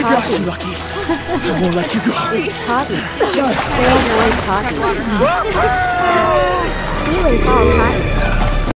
I got you, Lucky. I won't let you go. It's Poppy. Don't fail boy Poppy.